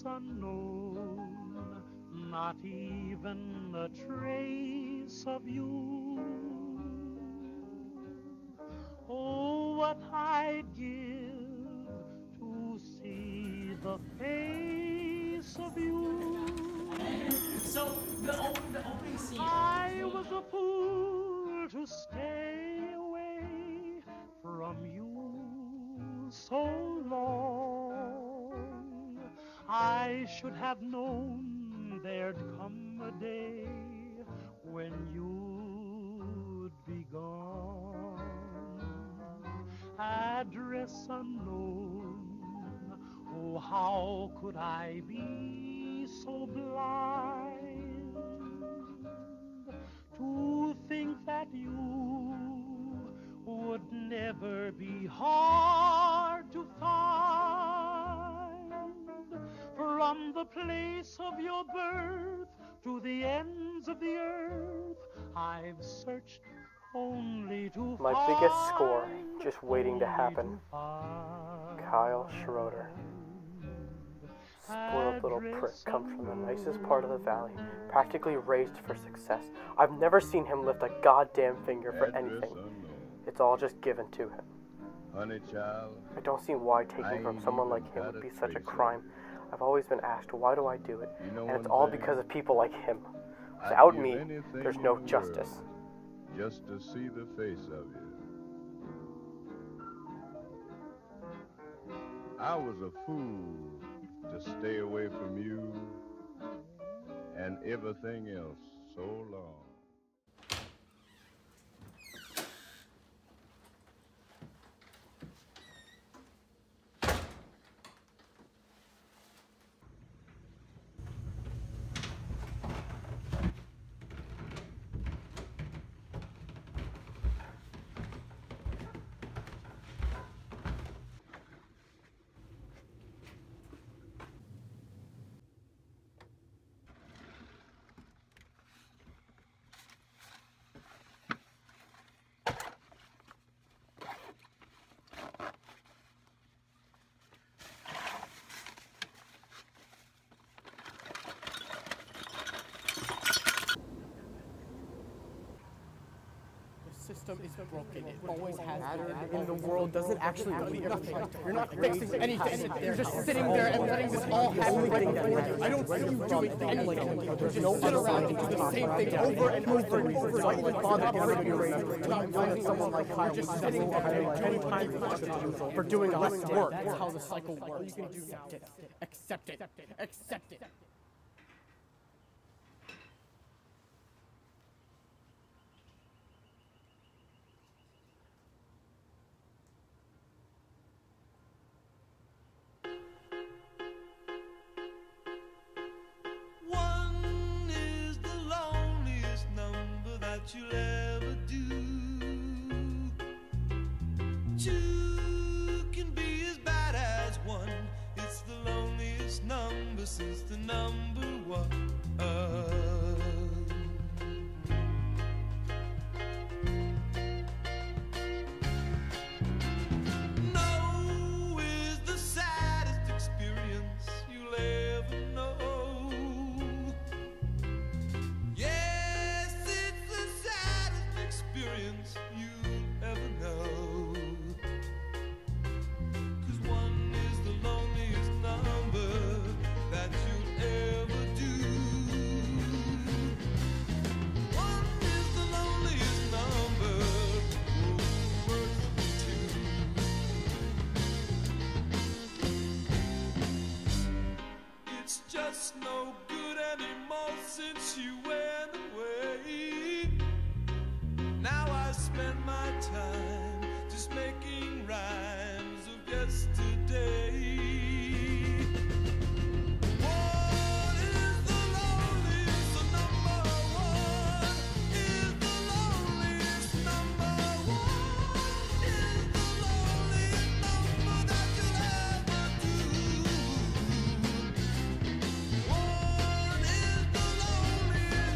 address unknown, not even a trace of you. Oh, what I'd give to see the face of you. So the opening scene. I was a fool to stay away from you so long. I should have known there'd come a day when you'd be gone. Address unknown, oh, how could I be so blind to think that you would never be hard to find? From the place of your birth to the ends of the earth, I've searched only to My find. biggest score, just waiting to happen. Kyle Schroeder. Spoiled little prick, comes from the nicest part of the valley, practically raised for success. I've never seen him lift a goddamn finger for anything. It's all just given to him. Honey child, I don't see why taking from someone like him would be such a crime. I've always been asked, why do I do it? And it's all because of people like him. Without me, there's no justice. Just to see the face of you. I was a fool to stay away from you and everything else so long. System is broken. It always has been. In the world doesn't actually believe. You're not fixing anything. You're just sitting there and letting this all happen right before you. I don't see you doing anything. You just sit around and do the same thing over and over and over. Don't even bother getting your raise. Not finding someone like Kyle. You're just sitting there and time for doing less work. That's how the cycle works. You can do accept it. Accept it. You'll ever do. Two can be as bad as one. It's the loneliest number since the number one. No is the saddest experience you'll ever know. Experience you'll ever know. 'Cause one is the loneliest number that you'll ever do. One is the loneliest number worth two. It's just no good anymore since you went away. Now I spend my time just making rhymes of yesterday. One is the loneliest, the number one is the loneliest number. One is the loneliest number that you'll ever do. One is the loneliest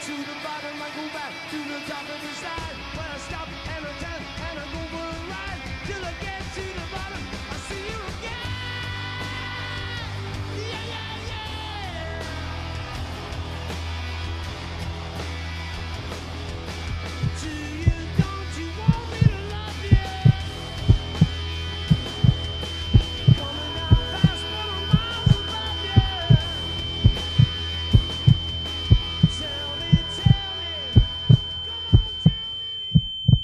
to the bottom, I go back to the top of the slide. When I stop and I turn and I go for a ride, till I get to the bottom, I see you again. Yeah, yeah, yeah. To you, don't you want me to love you? Coming out fast, but I'm miles above you. Tell me, come on, tell me.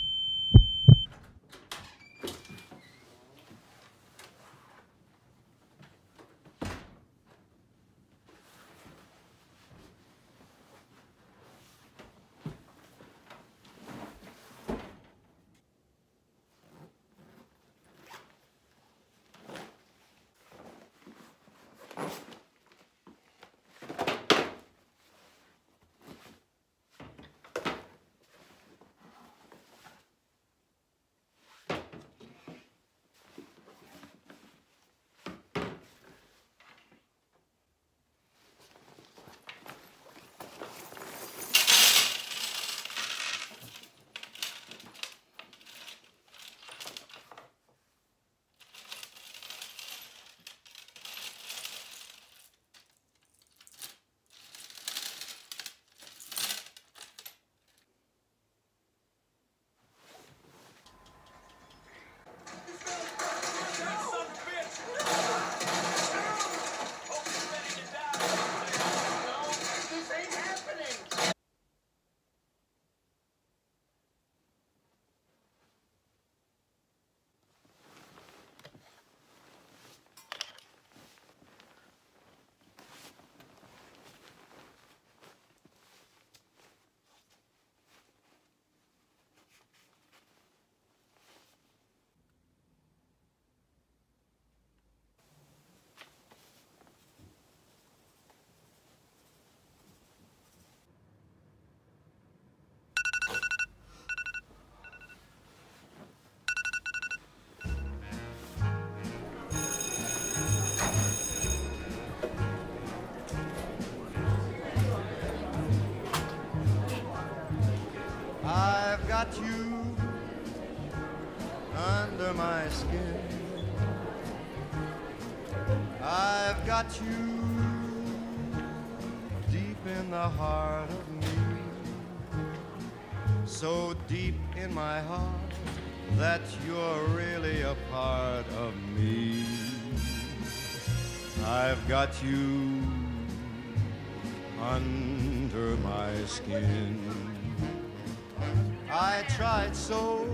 I've got you under my skin. I've got you deep in the heart of me. So deep in my heart that you're really a part of me. I've got you under my skin. I tried so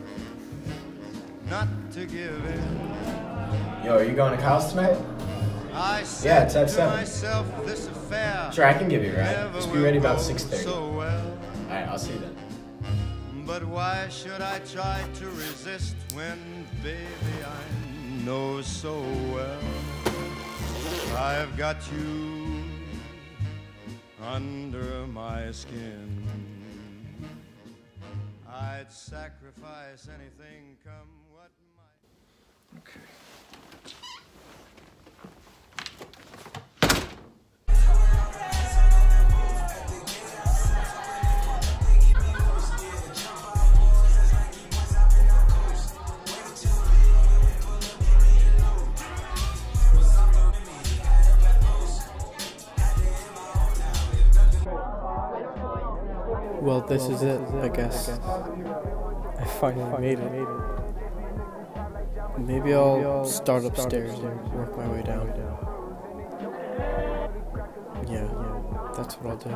not to give in. Yo, are you going to Kyle's tonight? I said Yeah, it's at to 7. myself, this affair Sure, I can give you a ride. never Just be ready will about go 6:30. so well. Alright, I'll see you then. But why should I try to resist when, baby, I know so well I've got you under my skin. I'd sacrifice anything come what might. Okay. Well, this is it, I guess. I finally made it. Maybe I'll start upstairs and work my way down. Yeah, that's what I'll do.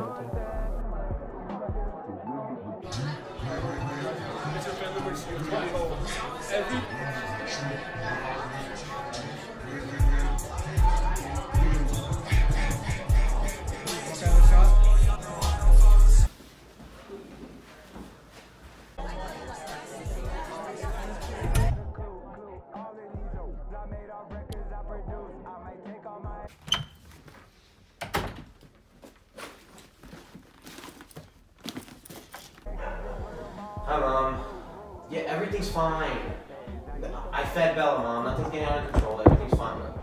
Hi, Mom. Yeah, everything's fine. I fed Bella, Mom. Nothing's getting out of control. Everything's fine, Mom.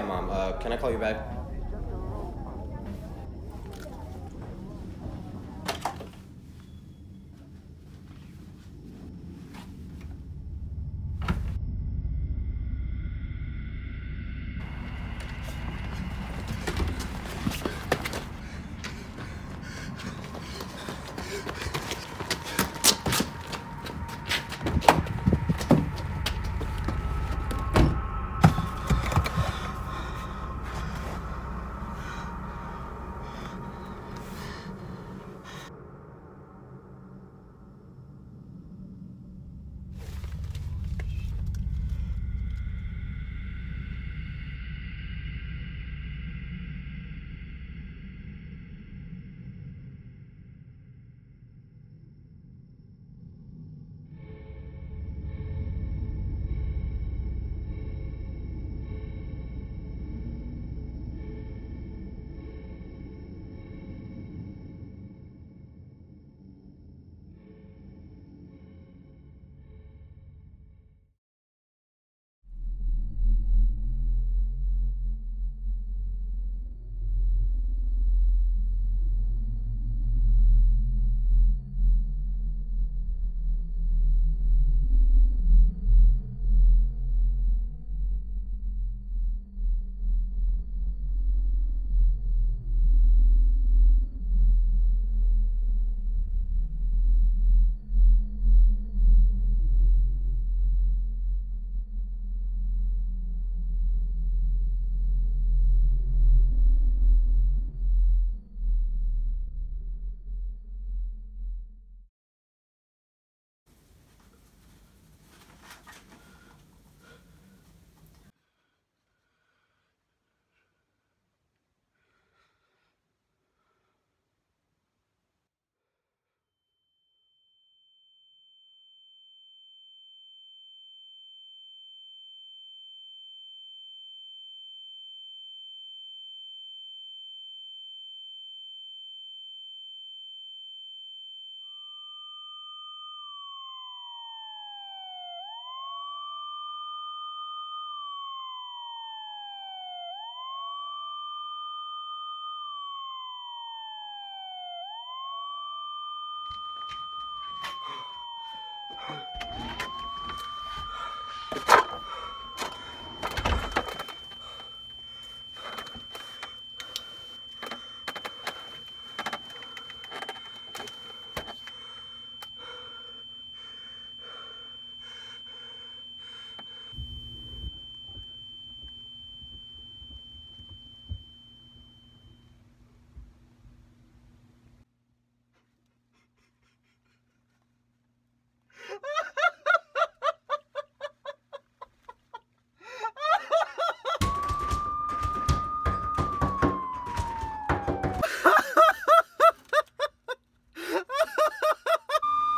Mom. Can I call you back?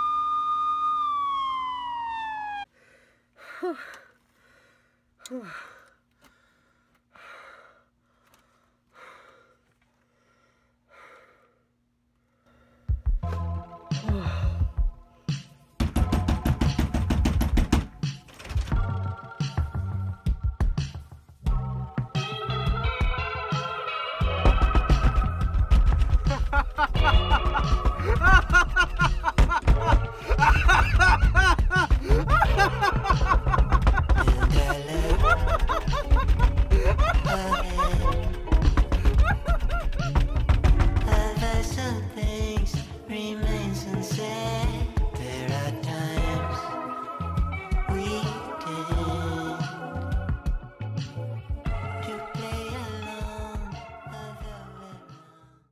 Whew.